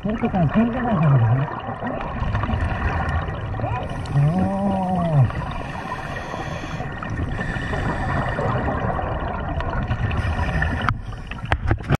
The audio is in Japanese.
それとか、天気予報だね。